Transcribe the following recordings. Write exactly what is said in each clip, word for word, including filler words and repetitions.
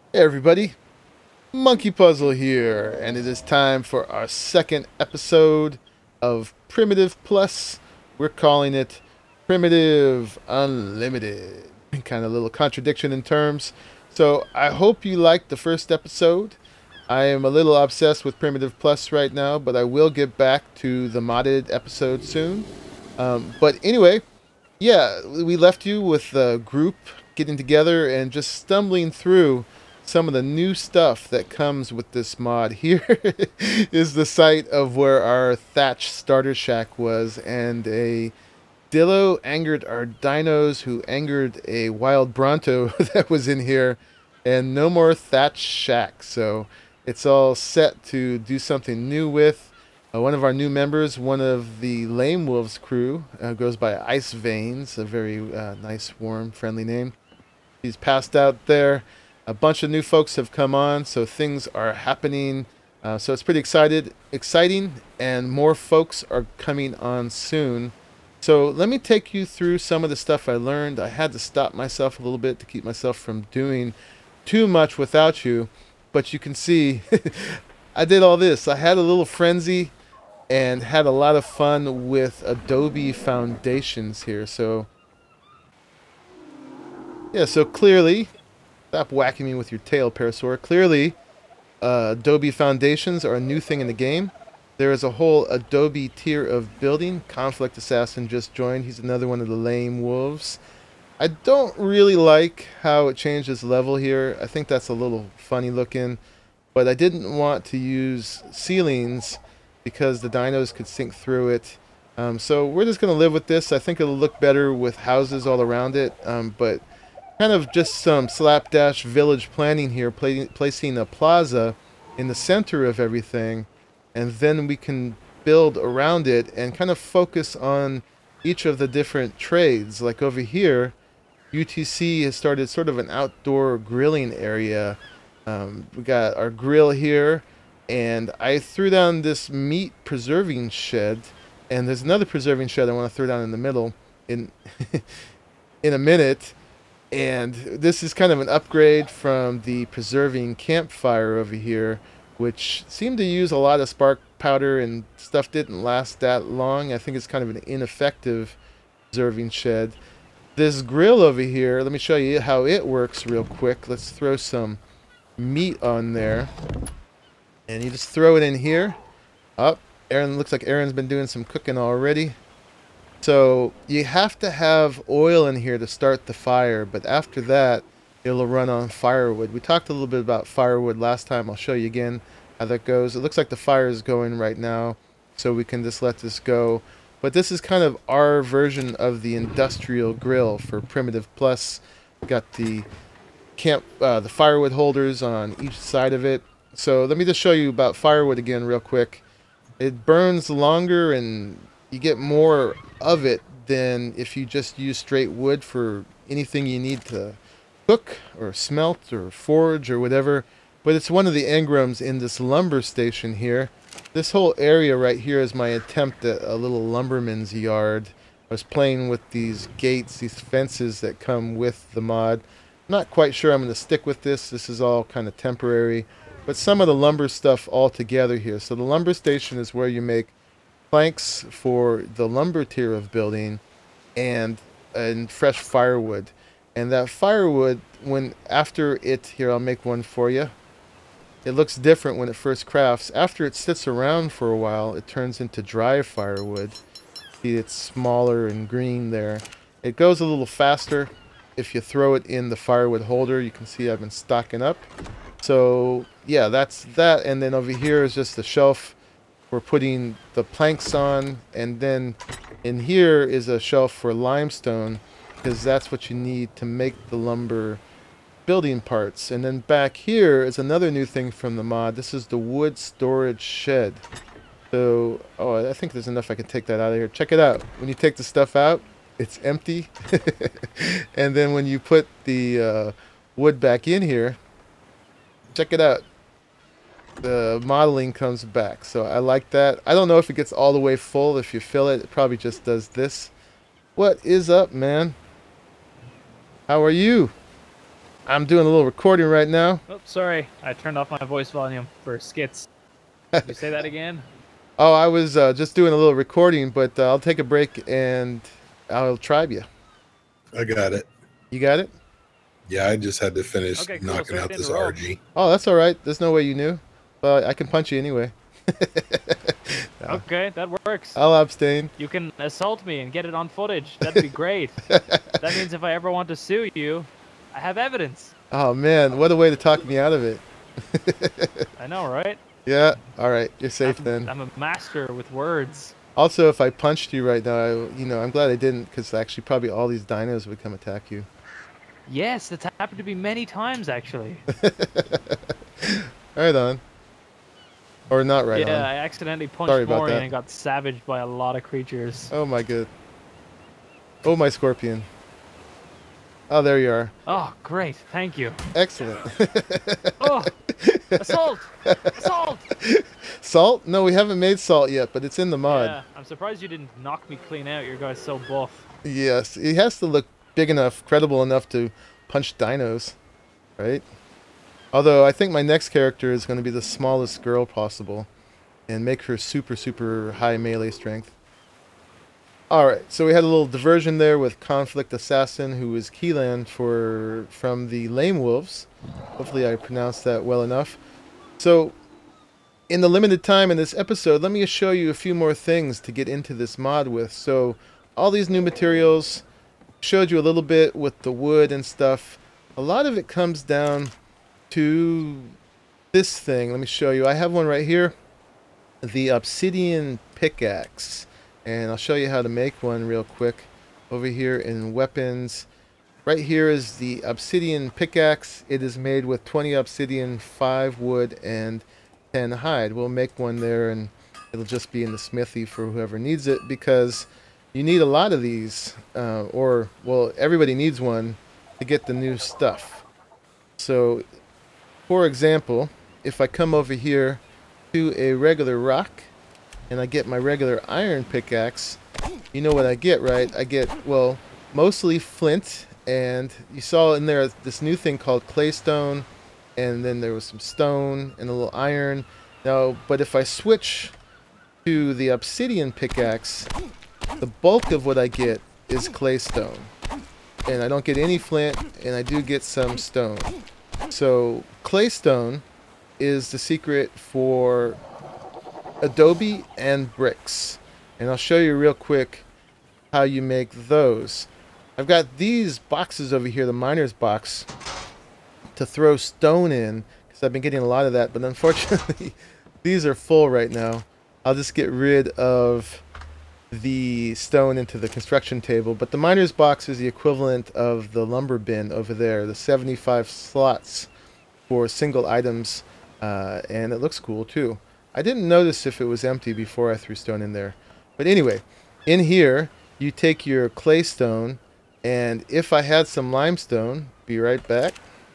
Hey everybody, Monkey Puzzle here, and it is time for our second episode of Primitive Plus. We're calling it Primitive Unlimited. Kind of a little contradiction in terms. So I hope you liked the first episode. I am a little obsessed with Primitive Plus right now, but I will get back to the modded episode soon. Um, but anyway, yeah, we left you with the group getting together and just stumbling through some of the new stuff that comes with this mod. Here is the site of where our thatch starter shack was, and a Dillo angered our dinos who angered a wild Bronto that was in here, and no more thatch shack. So it's all set to do something new with. Uh, one of our new members, one of the Lame Wolves crew, uh, goes by Ice Veins, a very uh, nice, warm, friendly name. He's passed out there. A bunch of new folks have come on, so things are happening. Uh, so it's pretty excited, exciting, and more folks are coming on soon. So let me take you through some of the stuff I learned. I had to stop myself a little bit to keep myself from doing too much without you, but you can see I did all this. I had a little frenzy and had a lot of fun with Adobe Foundations here. So yeah, so clearly, stop whacking me with your tail, Parasaur. Clearly, uh, Adobe Foundations are a new thing in the game. There is a whole Adobe tier of building. Conflict Assassin just joined. He's another one of the Lame Wolves. I don't really like how it changes level here. I think that's a little funny looking. But I didn't want to use ceilings because the dinos could sink through it. Um, so we're just going to live with this. I think it'll look better with houses all around it. Um, but kind of just some slapdash village planning here, pla placing a plaza in the center of everything, and then we can build around it and kind of focus on each of the different trades. Like over here, U T C has started sort of an outdoor grilling area. Um, we got our grill here, and I threw down this meat preserving shed, and there's another preserving shed I want to throw down in the middle in in a minute. And this is kind of an upgrade from the preserving campfire over here, which seemed to use a lot of spark powder and stuff didn't last that long. I think it's kind of an ineffective preserving shed. This grill over here, let me show you how it works real quick. Let's throw some meat on there. And you just throw it in here. Up. Oh, Aaron, looks like Aaron's been doing some cooking already. So you have to have oil in here to start the fire, but after that it'll run on firewood. We talked a little bit about firewood last time. I'll show you again how that goes. It looks like the fire is going right now, so we can just let this go. But this is kind of our version of the industrial grill for Primitive Plus. Got the camp, uh, the firewood holders on each side of it. So let me just show you about firewood again real quick. It burns longer and you get more of it than if you just use straight wood for anything you need to cook or smelt or forge or whatever. But it's one of the engrams in this lumber station here. This whole area right here is my attempt at a little lumberman's yard. I was playing with these gates, these fences that come with the mod. Not quite sure I'm going to stick with this. This is all kind of temporary. But some of the lumber stuff all together here. So the lumber station is where you make planks for the lumber tier of building and and fresh firewood. And that firewood, when after it, here I'll make one for you. It looks different when it first crafts. After it sits around for a while, it turns into dry firewood. See, it's smaller and green there. It goes a little faster if you throw it in the firewood holder. You can see I've been stocking up. So yeah, that's that. And then over here is just the shelf we're putting the planks on, and then in here is a shelf for limestone, because that's what you need to make the lumber building parts. And then back here is another new thing from the mod. This is the wood storage shed. So, oh, I think there's enough I can take that out of here. Check it out. When you take the stuff out, it's empty. And then when you put the uh, wood back in here, check it out. The modeling comes back. So I like that. I don't know if it gets all the way full. If you fill it, it probably just does this. What is up, man? How are you? I'm doing a little recording right now. Oh, sorry. I turned off my voice volume for skits. Can you say that again? Oh, I was uh, just doing a little recording, but uh, I'll take a break and I'll tribe you. I got it. You got it? Yeah, I just had to finish Okay, cool. knocking Sorry out to this interrupt. R G. Oh, that's all right. There's no way you knew. But I can punch you anyway. No, Okay, that works. I'll abstain. You can assault me and get it on footage. That'd be great. That means if I ever want to sue you, I have evidence. Oh, man. What a way to talk me out of it. I know, right? Yeah. All right. You're safe I'm, then. I'm a master with words. Also, if I punched you right now, I, you know, I'm glad I didn't, because actually probably all these dinos would come attack you. Yes, that's happened to me many times, actually. Right on. Or not right yeah, on. I accidentally Sorry punched about Maury that. and got savaged by a lot of creatures. Oh, my good. Oh, my scorpion. Oh, there you are. Oh, great. Thank you. Excellent. Oh, assault! Assault! Salt? No, we haven't made salt yet, but it's in the mod. Yeah, I'm surprised you didn't knock me clean out. Your guy's so buff. Yes, it has to look big enough, credible enough to punch dinos, right? Although I think my next character is going to be the smallest girl possible and make her super, super high melee strength. Alright, so we had a little diversion there with Conflict Assassin, who is Keelan for, from the Lame Wolves. Hopefully I pronounced that well enough. So, in the limited time in this episode, let me just show you a few more things to get into this mod with. So, all these new materials, showed you a little bit with the wood and stuff. A lot of it comes down to this thing. Let me show you. I have one right here. The Obsidian Pickaxe. And I'll show you how to make one real quick. Over here in Weapons. Right here is the Obsidian Pickaxe. It is made with twenty obsidian, five wood, and ten hide. We'll make one there and it'll just be in the smithy for whoever needs it, because you need a lot of these. Uh, or, well, everybody needs one to get the new stuff. So, for example, if I come over here to a regular rock, and I get my regular iron pickaxe, you know what I get, right? I get, well, mostly flint, and you saw in there this new thing called claystone, and then there was some stone and a little iron. Now, but if I switch to the obsidian pickaxe, the bulk of what I get is claystone. And I don't get any flint, and I do get some stone. So, claystone is the secret for adobe and bricks, and I'll show you real quick how you make those. I've got these boxes over here, the miner's box, to throw stone in, because I've been getting a lot of that, but unfortunately these are full right now. I'll just get rid of the stone into the construction table, but the miner's box is the equivalent of the lumber bin over there, the seventy-five slots for single items, uh, and it looks cool too. I didn't notice if it was empty before I threw stone in there. But anyway, in here, you take your clay stone, and if I had some limestone, be right back.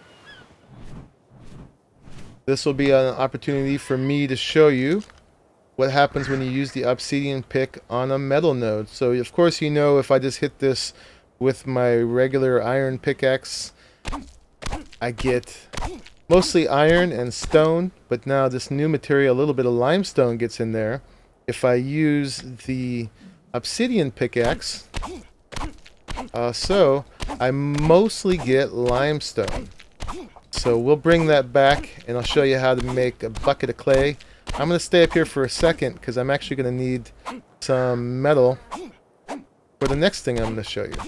This will be an opportunity for me to show you what happens when you use the obsidian pick on a metal node. So, of course, you know if I just hit this with my regular iron pickaxe, I get mostly iron and stone, but now this new material, a little bit of limestone gets in there. If I use the obsidian pickaxe, uh, so I mostly get limestone. So we'll bring that back, and I'll show you how to make a bucket of clay. I'm going to stay up here for a second, because I'm actually going to need some metal for the next thing I'm going to show you.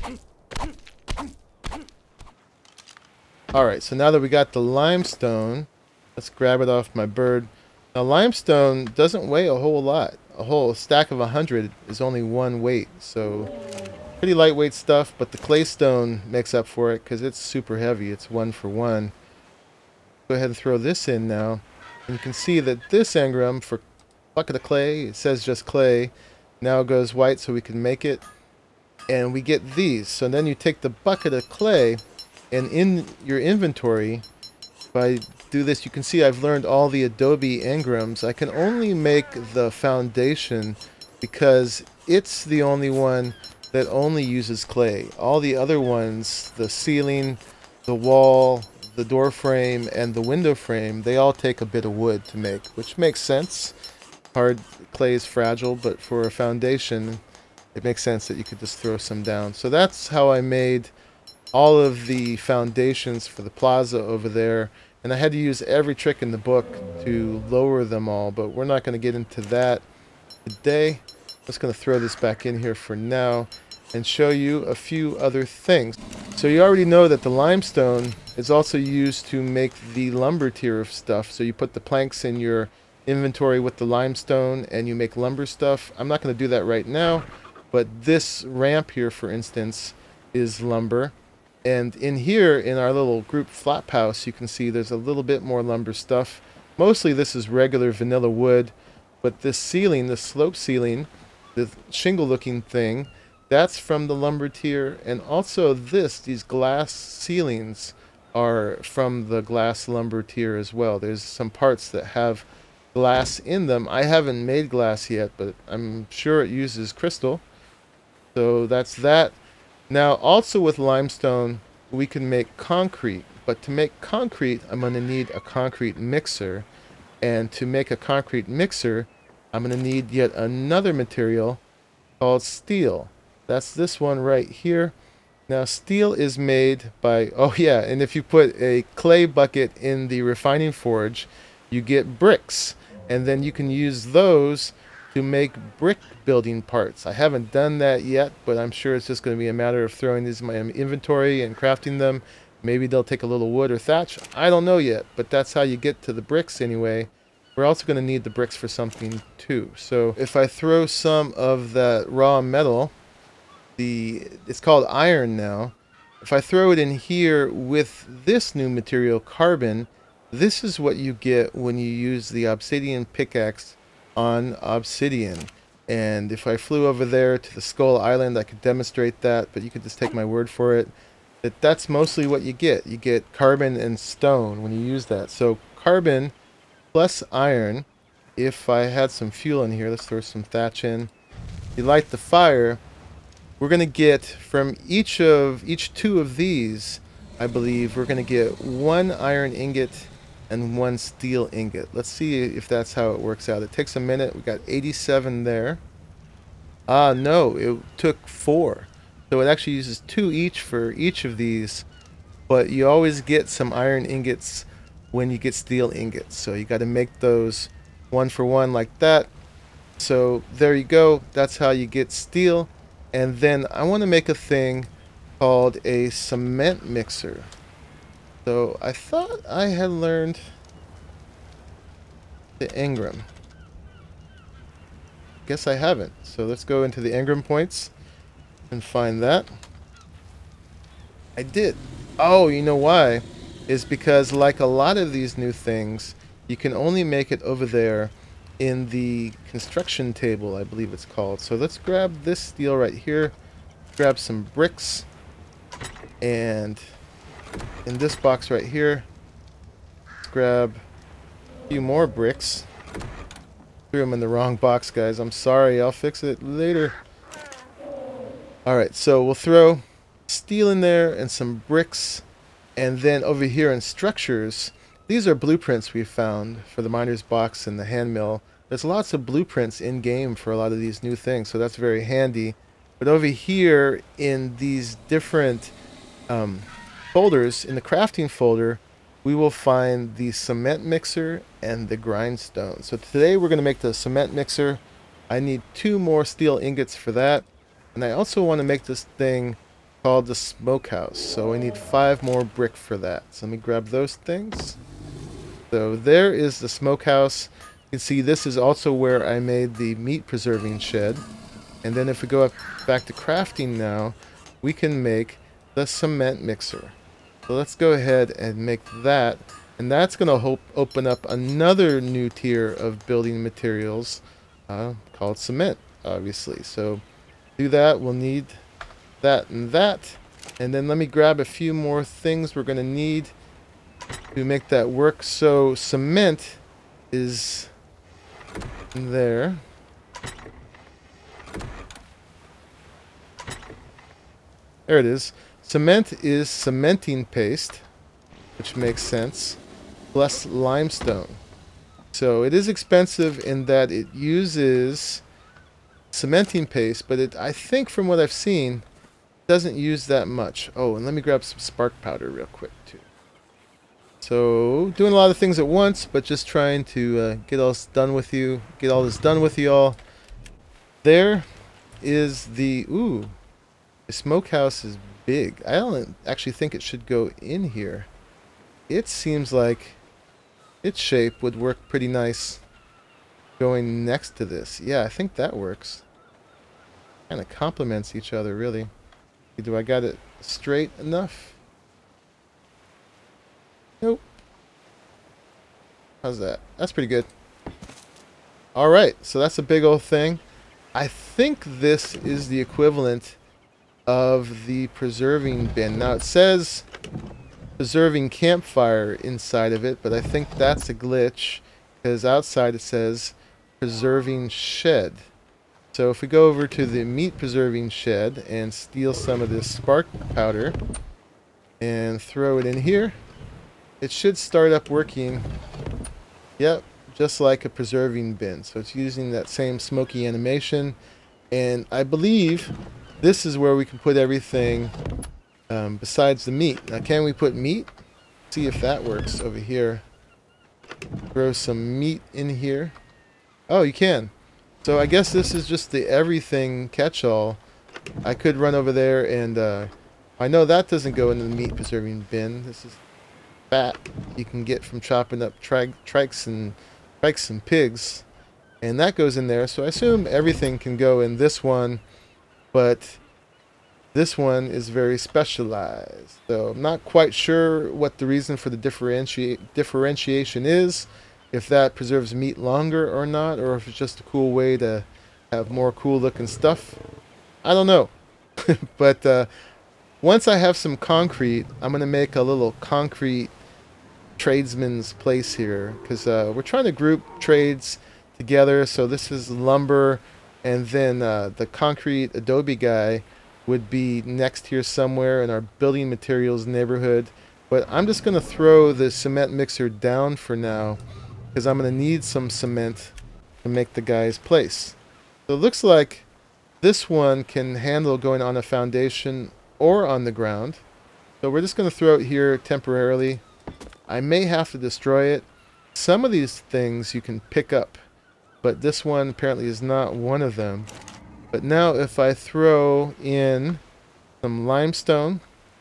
Alright, so now that we got the limestone, let's grab it off my bird. Now, limestone doesn't weigh a whole lot. A whole stack of one hundred is only one weight, so pretty lightweight stuff, but the claystone makes up for it because it's super heavy. It's one for one. Go ahead and throw this in now, and you can see that this engram for bucket of clay, it says just clay, now goes white so we can make it, and we get these. So then you take the bucket of clay, and in your inventory, if I do this, you can see I've learned all the Adobe engrams. I can only make the foundation because it's the only one that only uses clay. All the other ones, the ceiling, the wall, the door frame, and the window frame, they all take a bit of wood to make, which makes sense. Hard clay is fragile, but for a foundation, it makes sense that you could just throw some down. So that's how I made all of the foundations for the plaza over there. And I had to use every trick in the book to lower them all, but we're not going to get into that today. I'm just going to throw this back in here for now and show you a few other things. So you already know that the limestone is also used to make the lumber tier of stuff. So you put the planks in your inventory with the limestone and you make lumber stuff. I'm not going to do that right now, but this ramp here, for instance, is lumber. And in here, in our little group flap house, you can see there's a little bit more lumber stuff. Mostly this is regular vanilla wood, but this ceiling, the slope ceiling, the shingle looking thing, that's from the lumber tier. And also this, these glass ceilings are from the glass lumber tier as well. There's some parts that have glass in them. I haven't made glass yet, but I'm sure it uses crystal. So that's that. Now, also with limestone, we can make concrete. But to make concrete, I'm going to need a concrete mixer. And to make a concrete mixer, I'm going to need yet another material called steel. That's this one right here. Now, steel is made by... Oh, yeah, and if you put a clay bucket in the refining forge, you get bricks. And then you can use those to make brick building parts. I haven't done that yet, but I'm sure it's just going to be a matter of throwing these in my inventory and crafting them. Maybe they'll take a little wood or thatch. I don't know yet, but that's how you get to the bricks anyway. We're also going to need the bricks for something too. So if I throw some of that raw metal, the it's called iron now. If I throw it in here with this new material, carbon, this is what you get when you use the obsidian pickaxe on obsidian. And if I flew over there to the Skull Island, I could demonstrate that, but you could just take my word for it that that's mostly what you get. You get carbon and stone when you use that. So carbon plus iron. If I had some fuel in here, let's throw some thatch in. You light the fire. We're going to get from each of each two of these, I believe, we're going to get one iron ingot and one steel ingot. Let's see if that's how it works out. It takes a minute. We got eighty-seven there. Ah, no, it took four. So it actually uses two each for each of these, but you always get some iron ingots when you get steel ingots. So you got to make those one for one like that. So there you go. That's how you get steel. And then I want to make a thing called a cement mixer. So I thought I had learned the engram. Guess I haven't. So let's go into the engram points and find that. I did. Oh, you know why? Is because like a lot of these new things, you can only make it over there in the construction table, I believe it's called. So let's grab this steel right here, grab some bricks, and in this box right here, let's grab a few more bricks. Threw them in the wrong box, guys. I'm sorry. I'll fix it later. Alright, so we'll throw steel in there and some bricks. And then over here in structures, these are blueprints we found for the miner's box and the hand mill. There's lots of blueprints in game for a lot of these new things, so that's very handy. But over here in these different um, folders, in the crafting folder, we will find the cement mixer and the grindstone. So today we're going to make the cement mixer. I need two more steel ingots for that. And I also want to make this thing called the smokehouse. So I need five more brick for that. So let me grab those things. So there is the smokehouse. You can see this is also where I made the meat preserving shed. And then if we go up back to crafting now, we can make the cement mixer. So let's go ahead and make that. And that's going to open up another new tier of building materials uh, called cement, obviously. So to do that, we'll need that and that. And then let me grab a few more things we're going to need to make that work. So cement is there. There it is. Cement is cementing paste, which makes sense, plus limestone. So it is expensive in that it uses cementing paste, but it, I think from what I've seen, doesn't use that much. Oh, and let me grab some spark powder real quick too. So doing a lot of things at once, but just trying to uh, get all this done with you, get all this done with you all. There is the, ooh, the smokehouse is big. I don't actually think it should go in here. It seems like its shape would work pretty nice going next to this. Yeah, I think that works. Kind of complements each other, really. Do I got it straight enough? Nope. How's that? That's pretty good. Alright, so that's a big old thing. I think this is the equivalent of the preserving bin. Now it says preserving campfire inside of it, but I think that's a glitch because outside it says preserving shed. So if we go over to the meat preserving shed and steal some of this spark powder and throw it in here, it should start up working. Yep, just like a preserving bin. So it's using that same smoky animation, and I believe this is where we can put everything um, besides the meat. Now, can we put meat? See if that works over here. Throw some meat in here. Oh, you can. So I guess this is just the everything catch-all. I could run over there and uh, I know that doesn't go into the meat preserving bin. This is fat you can get from chopping up tri trikes and trikes and pigs, and that goes in there. So I assume everything can go in this one, but this one is very specialized. So I'm not quite sure what the reason for the differentiate differentiation is. If that preserves meat longer or not, or if it's just a cool way to have more cool looking stuff. I don't know. But uh, once I have some concrete, I'm going to make a little concrete tradesman's place here. Because uh, we're trying to group trades together. So this is lumber, and then uh, the concrete adobe guy would be next here somewhere in our building materials neighborhood. But I'm just going to throw the cement mixer down for now, because I'm going to need some cement to make the guy's place. So it looks like this one can handle going on a foundation or on the ground. So we're just going to throw it here temporarily. I may have to destroy it. Some of these things you can pick up, but this one apparently is not one of them. But now if I throw in some limestone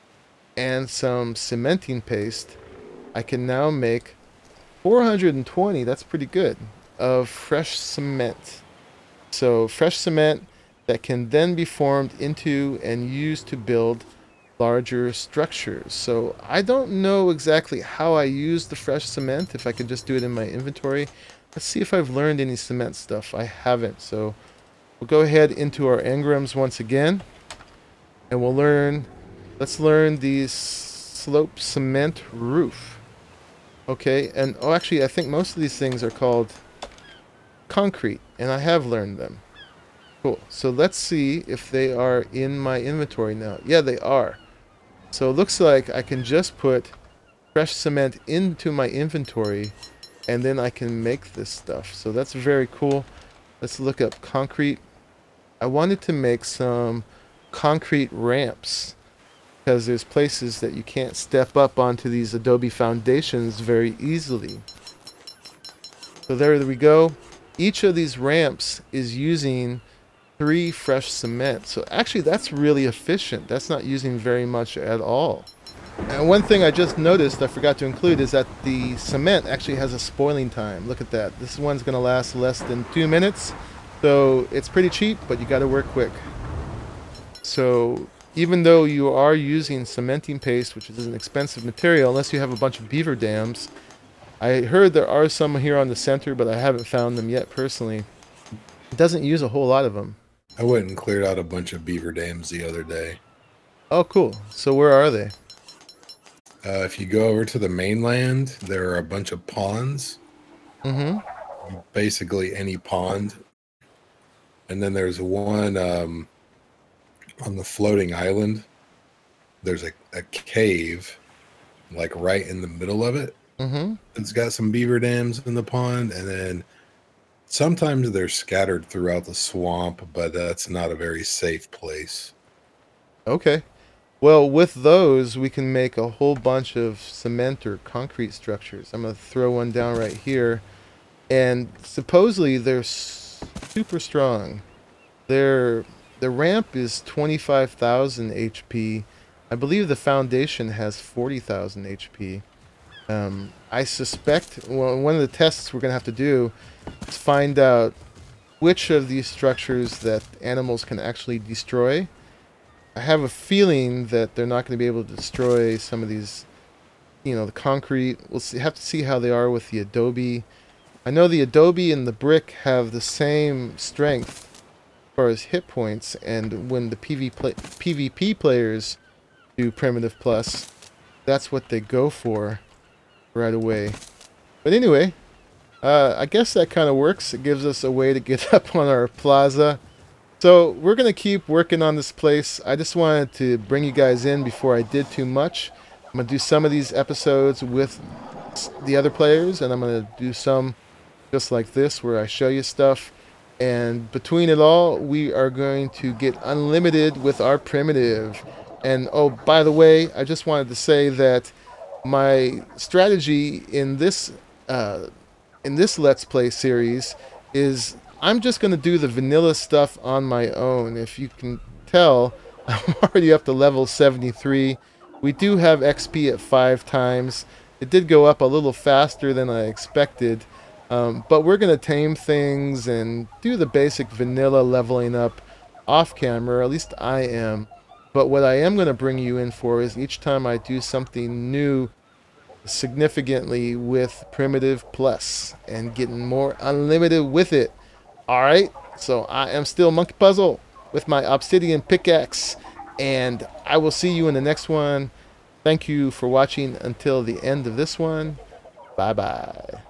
and some cementing paste, I can now make four hundred twenty, that's pretty good, of fresh cement. So fresh cement that can then be formed into and used to build larger structures. So I don't know exactly how I use the fresh cement, if I could just do it in my inventory. Let's see if I've learned any cement stuff. I haven't. So we'll go ahead into our engrams once again, and we'll learn, let's learn the slope cement roof. Okay, and oh, actually, I think most of these things are called concrete, and I have learned them. Cool. So let's see if they are in my inventory now. Yeah, they are. So it looks like I can just put fresh cement into my inventory, and then I can make this stuff. So that's very cool. Let's look up concrete. I wanted to make some concrete ramps, because there's places that you can't step up onto these adobe foundations very easily. So there we go. Each of these ramps is using three fresh cement. So actually that's really efficient. That's not using very much at all. And one thing I just noticed I forgot to include is that the cement actually has a spoiling time. Look at that. This one's going to last less than two minutes. So it's pretty cheap, but you got to work quick. So even though you are using cementing paste, which is an expensive material, unless you have a bunch of beaver dams, I heard there are some here on the center, but I haven't found them yet personally. It doesn't use a whole lot of them. I went and cleared out a bunch of beaver dams the other day. Oh, cool. So where are they? Uh, if you go over to the mainland, there are a bunch of ponds. Mm-hmm. Basically any pond. And then there's one um, on the floating island. there's a, a cave like right in the middle of it. Mm-hmm. It's got some beaver dams in the pond, and then sometimes they're scattered throughout the swamp, but that's not a very safe place. Okay. Well, with those, we can make a whole bunch of cement or concrete structures. I'm going to throw one down right here. And supposedly they're super strong. Their, the ramp is twenty-five thousand H P. I believe the foundation has forty thousand H P. Um, I suspect, well, one of the tests we're going to have to do is find out which of these structures that animals can actually destroy. I have a feeling that they're not going to be able to destroy some of these, you know, the concrete. We'll see, have to see how they are with the adobe. I know the adobe and the brick have the same strength as far as hit points, and when the P V play, PvP players do Primitive Plus, that's what they go for right away. But anyway, uh, I guess that kind of works. It gives us a way to get up on our plaza. So we're going to keep working on this place. I just wanted to bring you guys in before I did too much. I'm going to do some of these episodes with the other players, and I'm going to do some just like this where I show you stuff. And between it all, we are going to get unlimited with our primitive. And oh, by the way, I just wanted to say that my strategy in this uh, in this Let's Play series is I'm just going to do the vanilla stuff on my own. If you can tell, I'm already up to level seventy-three. We do have X P at five times. It did go up a little faster than I expected. Um, but we're going to tame things and do the basic vanilla leveling up off camera. At least I am. But what I am going to bring you in for is each time I do something new significantly with Primitive Plus and getting more unlimited with it. Alright, so I am still Monkey Puzzle with my obsidian pickaxe, and I will see you in the next one. Thank you for watching until the end of this one. Bye bye.